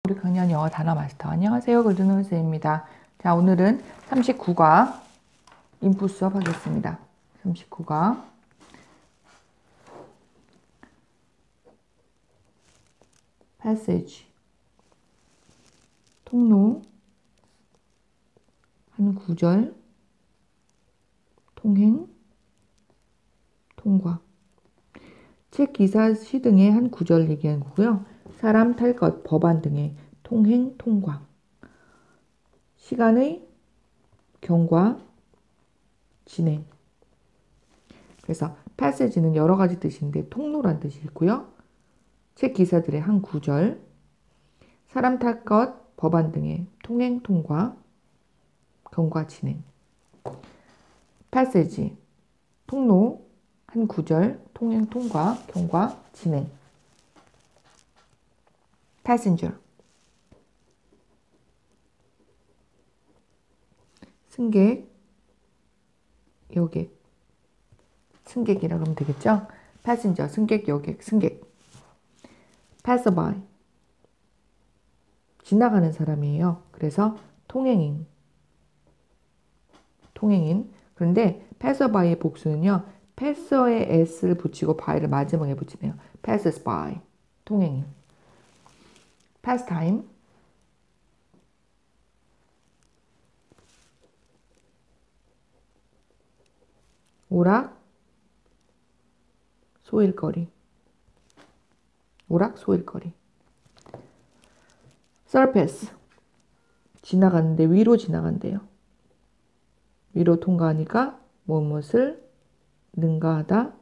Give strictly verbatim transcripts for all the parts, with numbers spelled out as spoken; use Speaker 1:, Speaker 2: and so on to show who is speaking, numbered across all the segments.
Speaker 1: 우리 강연 영어 단어 마스터. 안녕하세요. 골든홀 쌤입니다. 자, 오늘은 삼십구 과 인풋 수업 하겠습니다. 삼십구 과 passage 통로 한 구절 통행 통과 책, 기사, 시 등의 한 구절 얘기한 거고요. 사람, 탈 것, 법안 등의 통행 통과 시간의 경과 진행. 그래서 passage는 여러 가지 뜻인데 통로란 뜻이 있고요. 책, 기사들의 한 구절, 사람, 탈 것, 법안 등의 통행, 통과, 경과, 진행. passage, 통로, 한 구절, 통행, 통과, 경과, 진행. passenger, 승객, 여객. 승객이라 그러면 되겠죠? passenger, 승객, 여객, 승객. passerby, 지나가는 사람이에요. 그래서 통행인, 통행인. 그런데 passerby의 복수는요, passer에 s를 붙이고 by를 마지막에 붙이네요. passes by, 통행인. pastime, 오락, 소일거리. 오락, 소일거리. surface, 지나가는데 위로 지나간대요. 위로 통과하니까 무엇을 능가하다,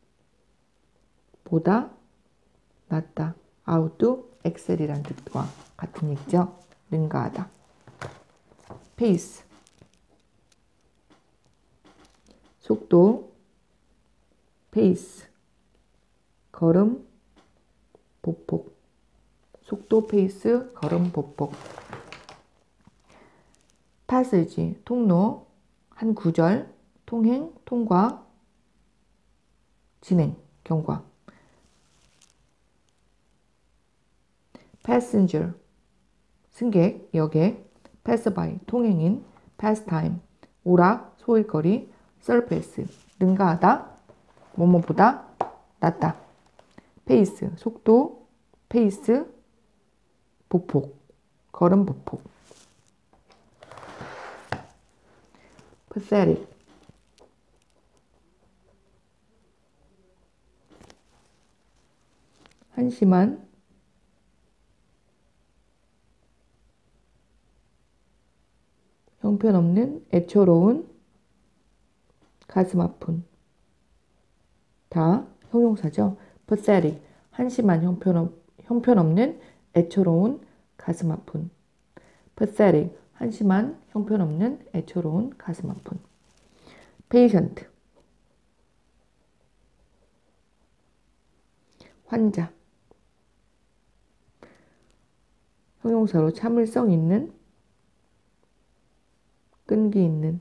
Speaker 1: 보다, 낫다. 아웃도 엑셀이란 뜻과 같은 얘기죠. 능가하다. pace, 속도, pace, 걸음, 보폭. 속도, 페이스, 걸음, 보폭. passage, 통로, 한 구절, 통행, 통과, 진행, 경과. passenger, 승객, 여객. passerby, 통행인. pastime, 오락, 소일거리. surface, 능가하다, 뭐뭐보다 낫다. pace, 속도, 페이스, 보폭, 걸음 보폭. pathetic, 한심한, 형편없는, 애처로운, 가슴 아픈. 다 형용사죠. pathetic, 한심한, 형편없, 형편없는, 애처로운, 가슴 아픈. pathetic, 한심한, 형편없는, 애처로운, 가슴 아픈. patient, 환자. 형용사로 참을성 있는, 끈기 있는.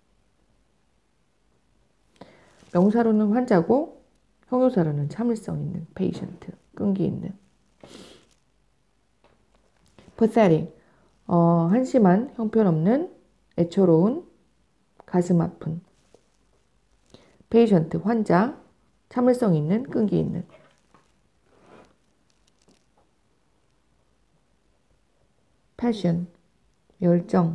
Speaker 1: 명사로는 환자고 형용사로는 참을성 있는, patient, 끈기 있는. pathetic, 어, 한심한, 형편없는, 애처로운, 가슴 아픈. patient, 환자, 참을성 있는, 끈기 있는. passion, 열정,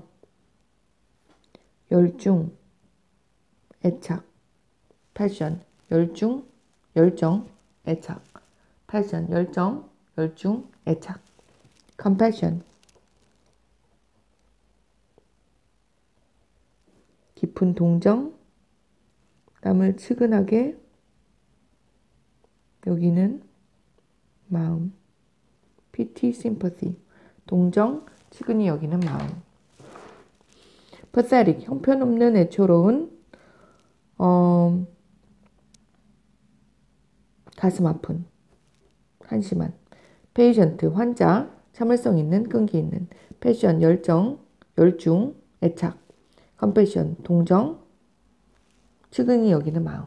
Speaker 1: 열중, 애착. passion, 열중, 열정, 애착. passion, 열정, 열중, 애착. compassion, 깊은 동정, 남을 측은하게 여기는 마음. pity, sympathy, 동정, 측은히 여기는 마음. pathetic, 형편없는, 애처로운, 어, 가슴 아픈, 한심한. patient, 환자, 참을성 있는, 끈기 있는. passion, 열정, 열중, 애착. compassion, 동정, 측은히 여기는 마음.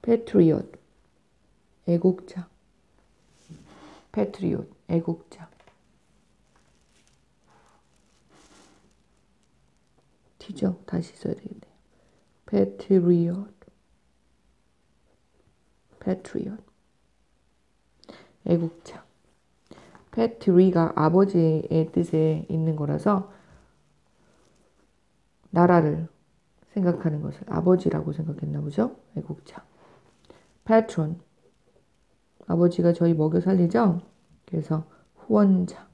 Speaker 1: patriot, 애국자. patriot, 애국자. T죠. 다시 써야 되겠네요. patriot, patriot, 애국자. patri가 아버지의 뜻에 있는 거라서 나라를 생각하는 것을 아버지라고 생각했나 보죠. 애국자. patron, 아버지가 저희 먹여 살리죠. 그래서 후원자,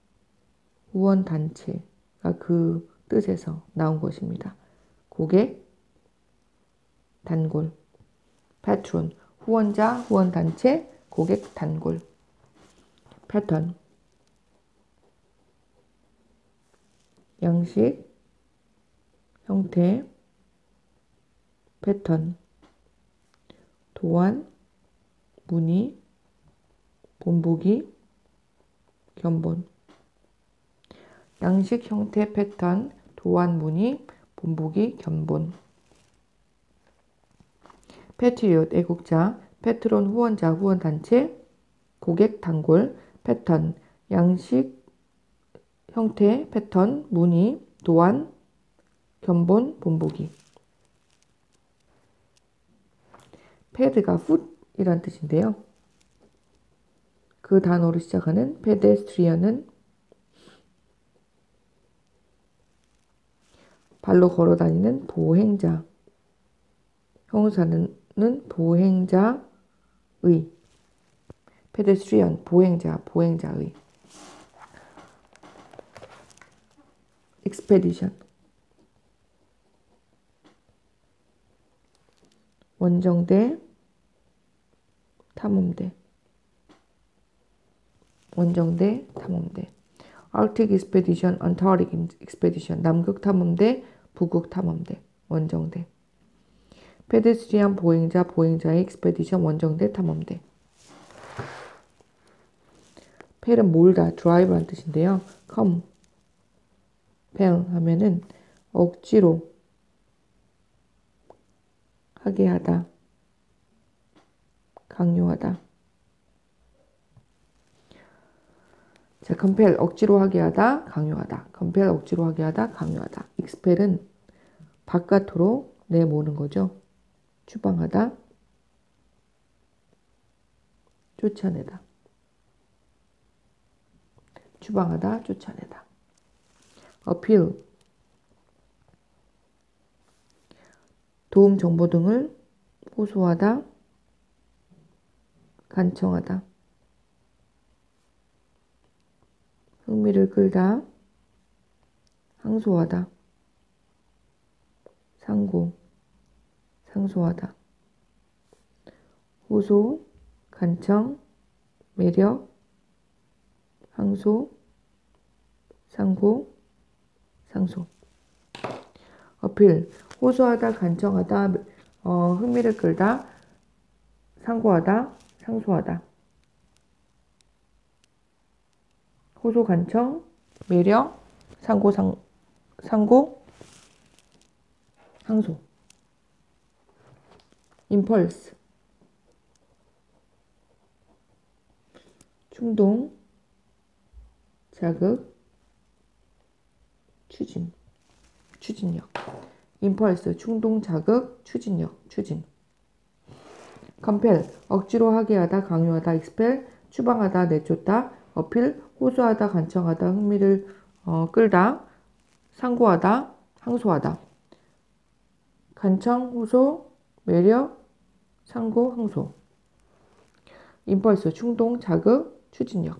Speaker 1: 후원단체가 그 뜻에서 나온 것입니다. 고객, 단골. patron, 후원자, 후원단체, 고객, 단골. 패턴, 양식, 형태. 패턴, 도안, 무늬, 본보기, 견본. 양식, 형태, 패턴, 도안, 무늬, 본보기, 견본. 패트리엇, 애국자. 패트론, 후원자, 후원단체, 고객, 단골. 패턴, 양식, 형태, 패턴, 무늬, 도안, 견본, 본보기. 패드가 foot이란 뜻인데요. 그 단어로 시작하는 pedestrian은 발로 걸어다니는 보행자. 형용사는 보행자의. pedestrian, 보행자, 보행자의. expedition, 원정대, 탐험대. 원정대, 탐험대. Arctic Expedition, Antarctic Expedition. 남극 탐험대, 북극 탐험대. 원정대. 페데스트리안, 보행자, 보행자의 expedition, 원정대, 탐험대. 펠은 몰다, drive란 뜻인데요. come, 펠 하면은 억지로 하게 하다, 강요하다. 자, compel, 억지로 하게 하다, 강요하다. compel, 억지로 하게 하다, 강요하다. expel은 바깥으로 내모는 거죠. 추방하다, 쫓아내다. 추방하다, 쫓아내다. appeal, 도움 정보 등을 호소하다, 간청하다. 흥미를 끌다, 항소하다. 상고, 상소하다. 호소, 간청, 매력, 항소, 상고, 상소. 어필, 호소하다, 간청하다, 어, 흥미를 끌다, 상고하다, 상소하다. 호소, 간청, 매력, 상고, 상, 상고, 항소. impulse, 충동, 자극, 추진, 추진력. impulse, 충동, 자극, 추진력, 추진. compel, 억지로 하게 하다, 강요하다. expel, 추방하다, 내쫓다. appeal, 호소하다, 간청하다, 흥미를 어, 끌다. 상고하다, 항소하다. 간청, 호소, 매력, 상고, 항소. impulse, 충동, 자극, 추진력.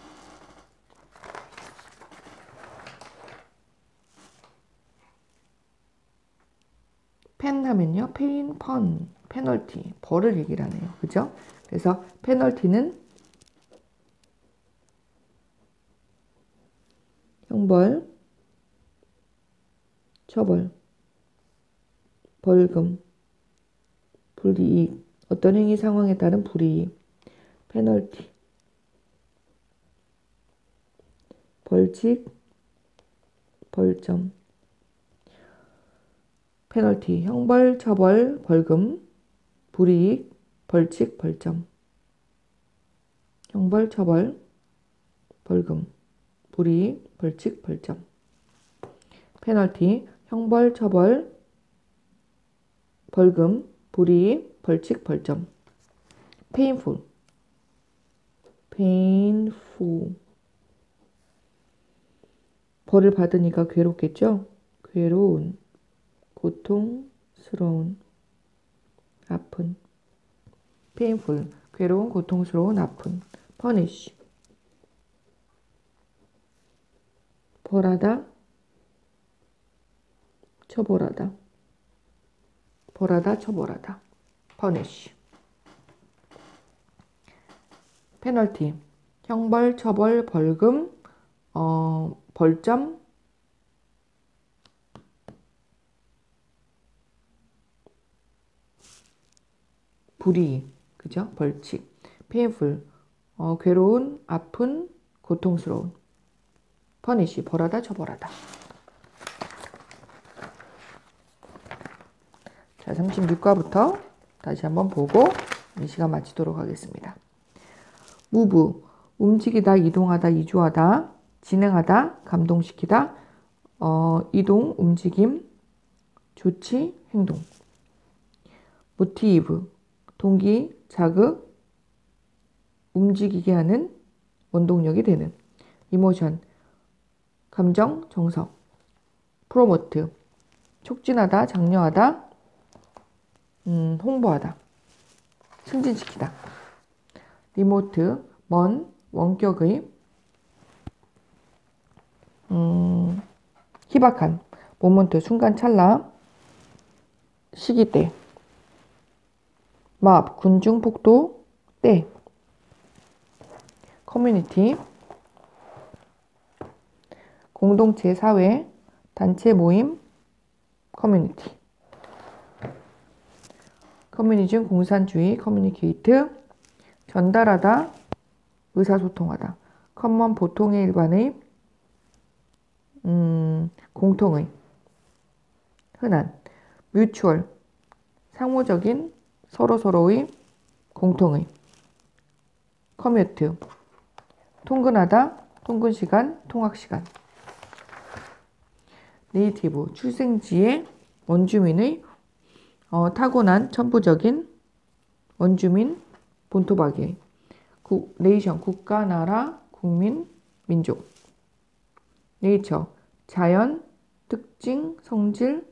Speaker 1: 펜 하면요, 페인, 펀, 페널티, 벌을 얘기를 하네요. 그죠? 그래서 페널티는 형벌, 처벌, 벌금, 불이익, 어떤 행위 상황에 따른 불이익. 페널티, 벌칙, 벌점. 페널티, 형벌, 처벌, 벌금. 불이익, 벌칙, 벌점. 형벌, 처벌, 벌금, 불이익, 벌칙, 벌점. 페널티, 형벌, 처벌, 벌금, 불이익, 벌칙, 벌점. painful, painful. 벌을 받으니까 괴롭겠죠? 괴로운, 고통스러운, 아픈. painful, 괴로운, 고통스러운, 아픈. punish, 벌하다, 처벌하다. 벌하다, 처벌하다. punish. 페널티, 형벌, 처벌, 벌금, 어, 벌점, 불이익, 그죠? 벌칙. painful, 어, 괴로운, 아픈, 고통스러운. punish, 벌하다, 처벌하다. 자, 삼십육 과부터 다시 한번 보고 이 시간 마치도록 하겠습니다. move, 움직이다, 이동하다, 이주하다, 진행하다, 감동시키다, 어, 이동, 움직임, 조치, 행동. motive, 동기, 자극, 움직이게 하는 원동력이 되는. emotion, 감정, 정서. promote, 촉진하다, 장려하다, 음, 홍보하다, 승진시키다. 리모트, 먼, 원격의, 음, 희박한, 모먼트, 순간 찰나, 시기때. 맙, 군중, 폭도, 때. 커뮤니티, 공동체, 사회, 단체, 모임, 커뮤니티. 커뮤니즘, 공산주의, 커뮤니케이트, 전달하다, 의사소통하다. 커먼, 보통의, 일반의, 음, 공통의, 흔한. 뮤추얼, 상호적인, 서로서로의, 공통의. 커뮤트, 통근하다, 통근시간, 통학시간. 네이티브, 출생지의, 원주민의, 어, 타고난, 천부적인, 원주민, 본토박이. 국, 네이션, 국가, 나라, 국민, 민족. 네이처, 자연, 특징, 성질,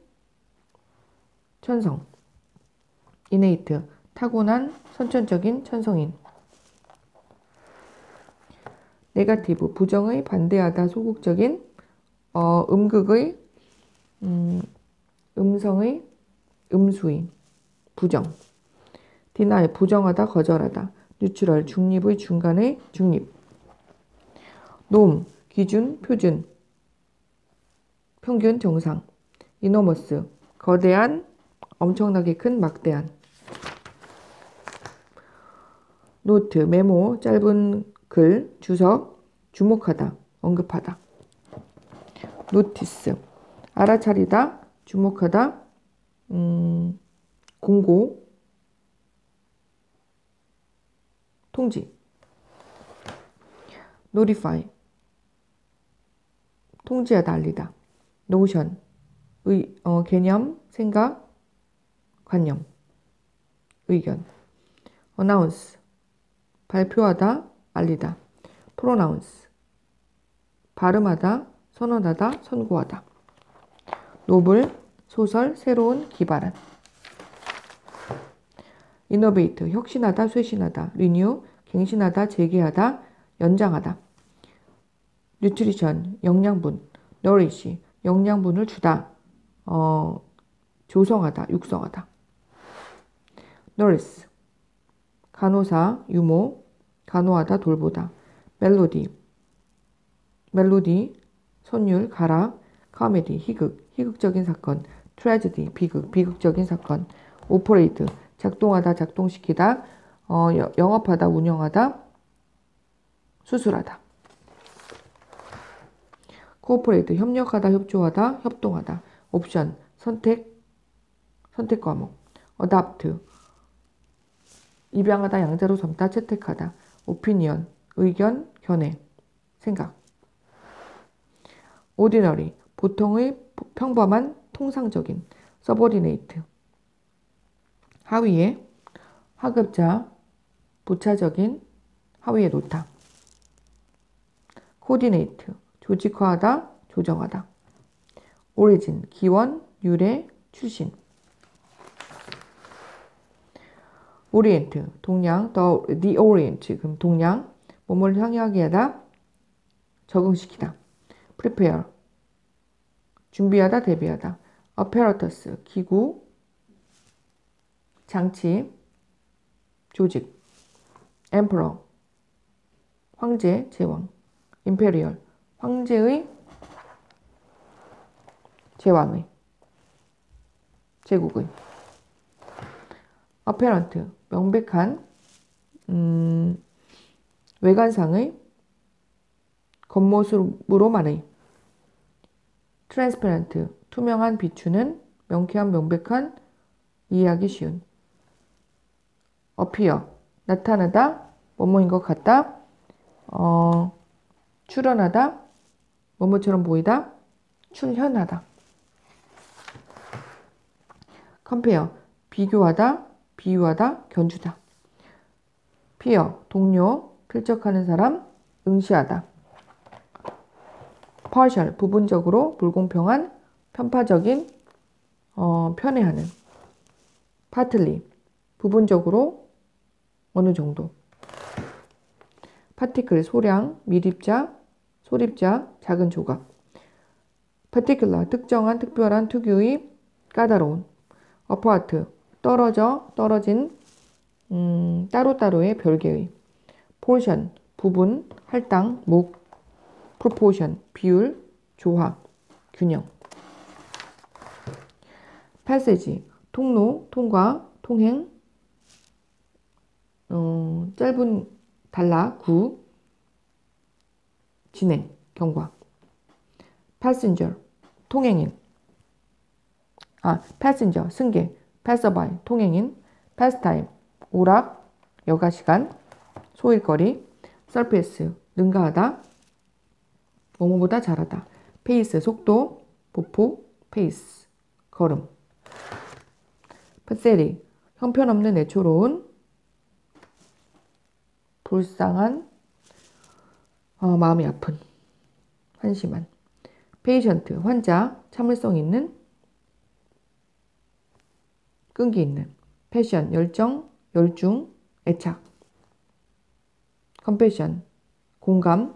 Speaker 1: 천성. 이네이트, 타고난, 선천적인, 천성인. 네가티브, 부정의, 반대하다, 소극적인, 어, 음극의, 음, 음성의, 음수의, 부정. 디나이, 부정하다, 거절하다. 뉴트럴, 중립의, 중간의, 중립. 놈, 기준, 표준, 평균, 정상. 이너머스, 거대한, 엄청나게 큰, 막대한. 노트, 메모, 짧은 글, 주석, 주목하다, 언급하다. 노티스, 알아차리다, 주목하다, 음, 공고, 통지. 노리파이, 통지하다, 알리다. 노션, 의, 어, 개념, 생각, 관념, 의견. 어나운스, 발표하다, 알리다. 프로나운스, 발음하다, 선언하다, 선고하다. 노블, 소설, 새로운, 기발한. 이노베이트, 혁신하다, 쇄신하다. 리뉴, 갱신하다, 재개하다, 연장하다. 뉴트리션, 영양분. nourish, 영양분을 주다, 어, 조성하다, 육성하다. nurse, 간호사, 유모, 간호하다, 돌보다. 멜로디, 멜로디, 선율, 가라. 코미디, 희극, 희극적인 사건. 트래지디, 비극, 비극적인 사건. 오퍼레이트, 작동하다, 작동시키다, 어, 영업하다, 운영하다, 수술하다. 코오퍼레이트, 협력하다, 협조하다, 협동하다. 옵션, 선택, 선택 과목. 어답트, 입양하다, 양자로 삼다, 채택하다. opinion, 의견, 견해, 생각. ordinary, 보통의, 평범한, 통상적인. subordinate, 하위에, 하급자, 부차적인, 하위에 놓다. coordinate, 조직화하다, 조정하다. origin, 기원, 유래, 출신. orient, 동양, the, the orient, 지금 동양, 몸을 향하게 하다, 적응시키다. prepare, 준비하다, 대비하다. apparatus, 기구, 장치, 조직. emperor, 황제, 제왕. imperial, 황제의, 제왕의, 제국의. apparent, 명백한, 음, 외관상의, 겉모습으로만의. transparent, 투명한, 비추는, 명쾌한, 명백한, 이해하기 쉬운. appear, 나타나다, 뭐뭐인 것 같다, 어, 출현하다, 뭐뭐처럼 보이다, 출현하다. compare, 비교하다, 비유하다, 견주다. peer, 동료, 필적하는 사람, 응시하다. partial, 부분적으로, 불공평한, 편파적인, 어, 편애하는. partly, 부분적으로, 어느 정도. particle, 소량, 밀입자, 소립자, 작은 조각. particular, 특정한, 특별한, 특유의, 까다로운. apart, 떨어져, 떨어진, 음, 따로따로의, 별개의. portion, 부분, 할당, 목. proportion, 비율, 조화, 균형. passage, 통로, 통과, 통행, 어, 짧은 단락, 구, 진행, 경과. passenger, 통행인. 아, passenger, 승객. passerby, 통행인. pastime, 오락, 여가시간, 소일거리. surface, 능가하다, 뭐뭐보다 잘하다. pace, 속도, 보폭, pace, 걸음. pathetic, 형편없는, 애초로운, 불쌍한, 어, 마음이 아픈, 한심한. patient, 환자, 참을성 있는, 끈기 있는. passion, 열정, 열중, 애착. compassion, 공감,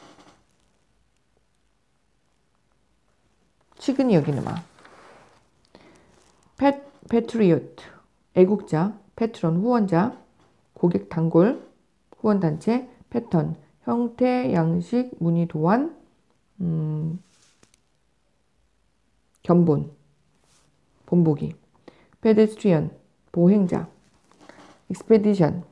Speaker 1: 치근히 여기는 마음. pet, patriot, 애국자, patron, 후원자, 고객 단골, 후원단체. 패턴, 형태, 양식, 무늬, 도안, 음, 견본, 본보기. pedestrian, 보행자. expedition,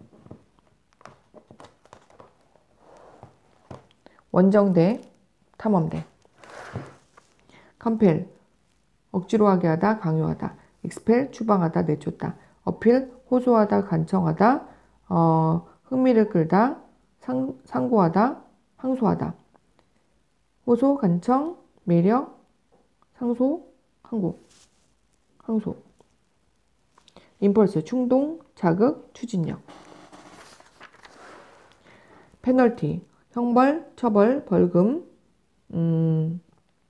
Speaker 1: 원정대, 탐험대. compel, 억지로 하게 하다, 강요하다. expel, 추방하다, 내쫓다. appeal, 호소하다, 간청하다, 어, 흥미를 끌다, 상, 상고하다, 항소하다. 호소, 간청, 매력, 상소, 항고, 항소. impulse, 충동, 자극, 추진력. penalty, 형벌, 처벌, 벌금, 음,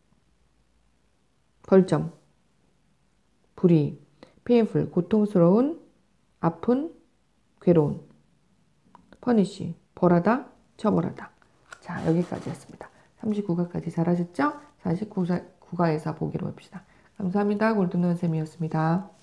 Speaker 1: 벌점, 불이익. painful, 고통스러운, 아픈, 괴로운. punish, 벌하다, 처벌하다. 자, 여기까지였습니다. 삼십구 가까지 잘하셨죠? 사십구 가에서 보기로 합시다. 감사합니다. 골든원쌤이었습니다.